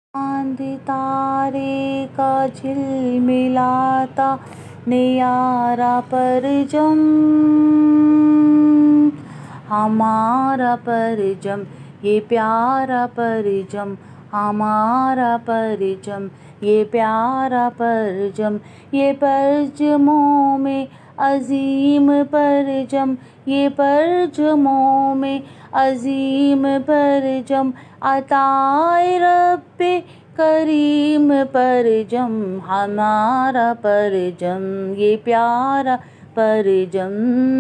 चांद तारे का झिलमिलाता नियारा परचम, हमारा परचम ये प्यारा परचम, हमारा परचम ये प्यारा परचम, ये परचमों में अजीम परचम, ये परचमों में अजीम परचम, अताए रब्बे करीम परचम, हमारा परचम ये प्यारा परचम।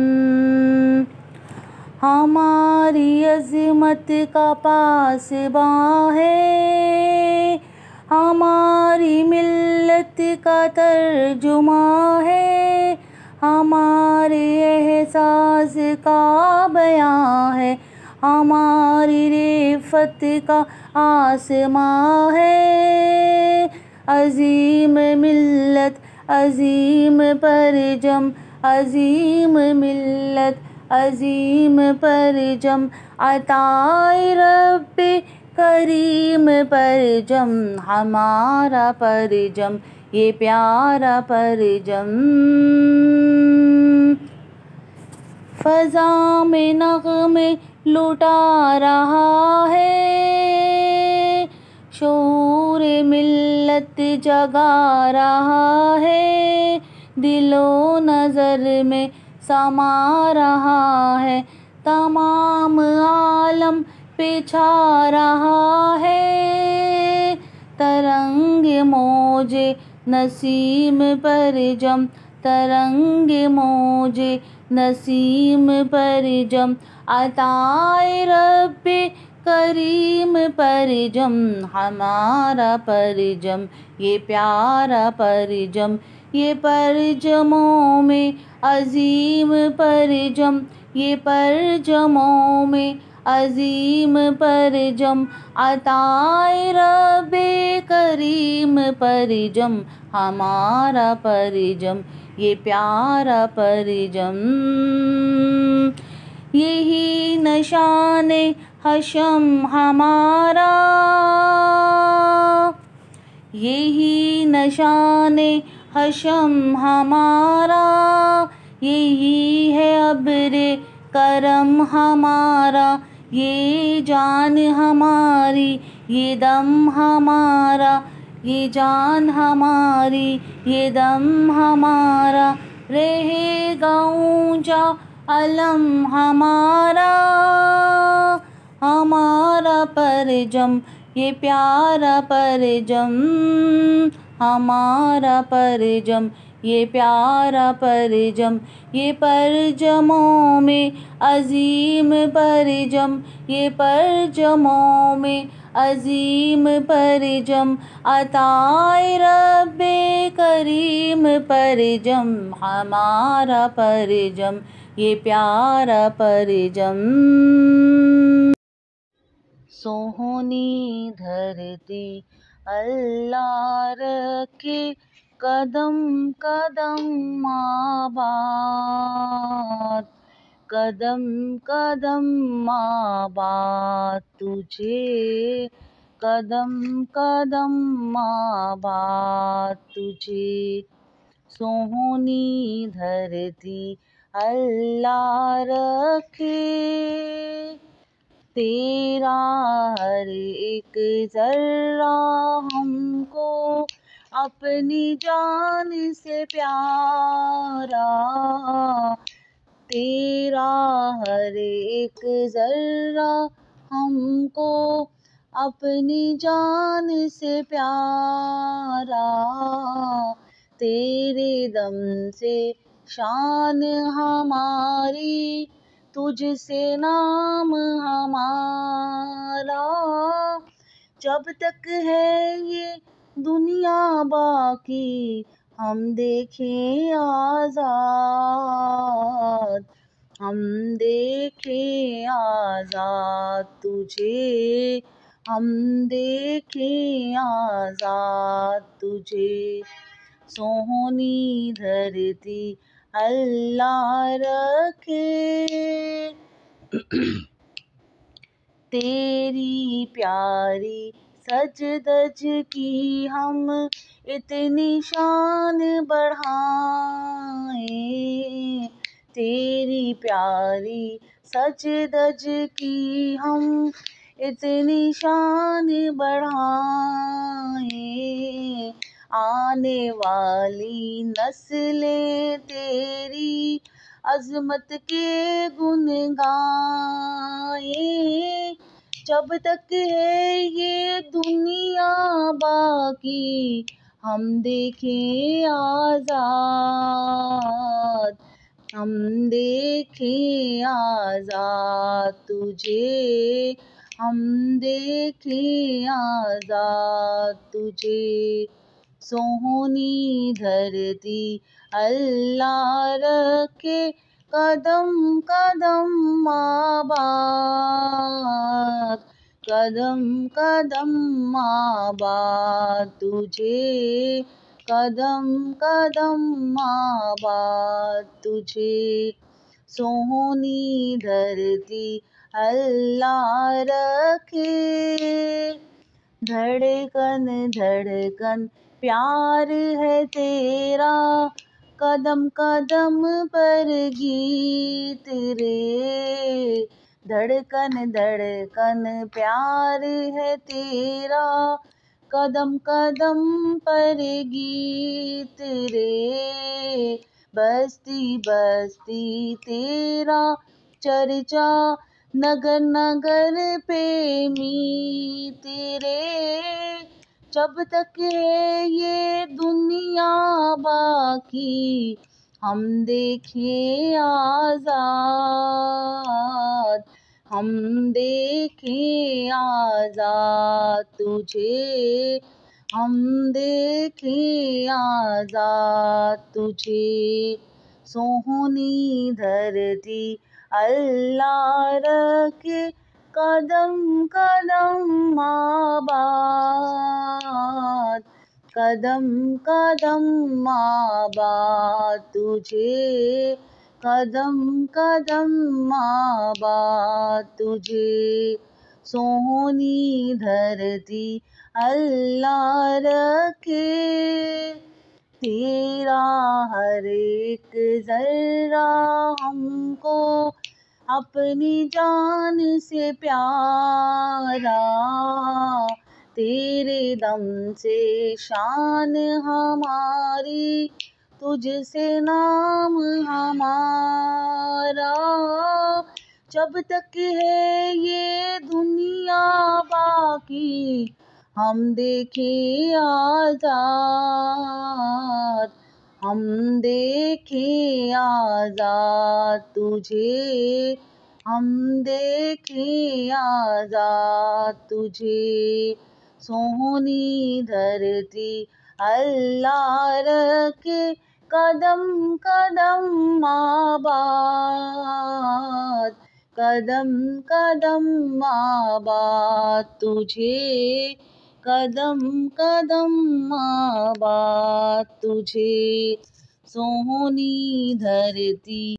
हमारी अज़मत का पासबां है, हमारी मिल्लत का तर्जुमा है, हमारे एहसास का बयां है, हमारी रिफ़त का आसमां है। अज़ीम मिल्लत अज़ीम परचम, अज़ीम मिल्लत अज़ीम परचम, अताए रब्बे करीम परचम, हमारा परचम ये प्यारा परचम। फ़ज़ा में नग़्मे लुटा रहा है, शऊर मिल्लत जगा रहा है, दिलो नज़र में समा रहा है, तमाम आलम पे छा रहा है। तरंग मौजे नसीम परचम, तरंग मौजे नसीम परचम, अताए रब्बे करीम परचम, हमारा परचम ये प्यारा परचम, ये परचमों में अज़ीम परचम, ये परचमों में अज़ीम परचम, अताए रब्बे करीम परचम, हमारा परचम ये प्यारा परचम। यही नशाने हशम हमारा, यही नशाने हशम हमारा, यही है अब्रे करम हमारा, ये जान हमारी ये दम हमारा, ये जान हमारी ये दम हमारा, रहेगा ऊंचा अलम हमारा, हमारा परचम ये प्यारा परचम, हमारा परचम ये प्यारा परचम, ये परचमों में अज़ीम परचम, ये परचमों में अज़ीम परचम, अताए रब्बे करीम परचम, हमारा परचम ये प्यारा परचम। सोहनी धरती अल्लाह रखे कदम कदम आबाद, कदम कदम आबाद तुझे, कदम कदम आबाद तुझे। सोहनी धरती अल्लाह रखे, तेरा हर एक ज़र्रा हमको अपनी जान से प्यारा, तेरा हर एक ज़र्रा हमको अपनी जान से प्यारा, तेरे दम से शान हमारी, तुझसे नाम हमारा, जब तक है ये दुनिया बाकी हम देखें आज़ाद, हम देखें आज़ाद तुझे, हम देखें आज़ाद तुझे। सोहनी धरती अल्लाह रखे, तेरी प्यारी सज धज की हम इतनी शान बढ़ाएं, तेरी प्यारी सज धज की हम इतनी शान बढ़ाएं। आने वाली नस्लें तेरी अज़मत के गुण गाएं। जब तक है ये दुनिया बाकी हम देखें आज़ाद, हम देखें आज़ाद तुझे, हम देखें आज़ाद तुझे। सोहनी धरती अल्लाह रखे कदम कदम आबाद, कदम कदम आबाद तुझे, कदम कदम आबाद तुझे। सोहनी धरती अल्लाह रखे, धड़कन धड़कन प्यार है तेरा, कदम कदम पर गीत रे। धड़कन धड़कन प्यार है तेरा, कदम कदम पर गीत रे। बस्ती बस्ती तेरा चर्चा, नगर नगर पे मीत रे। जब तक है ये दुनिया बाकी हम देखें आज़ाद, हम देखें आज़ाद तुझे, हम देखें आज़ाद तुझे। सोहनी धरती अल्लाह रखे कदम कदम आबाद, कदम कदम आबाद तुझे, कदम कदम आबाद तुझे। सोहनी धरती अल्लाह रखे, तेरा हर एक जर्रा हमको अपनी जान से प्यारा। तेरे दम से शान हमारी, तुझसे नाम हमारा। जब तक है ये दुनिया बाकी हम देखें आज़ाद, हम देखें आज़ाद तुझे, हम देखें आज़ाद तुझे। सोहनी धरती अल्लाह रखे कदम कदम आबाद, कदम कदम आबाद तुझे, कदम कदम आबाद तुझे। सोहनी धरती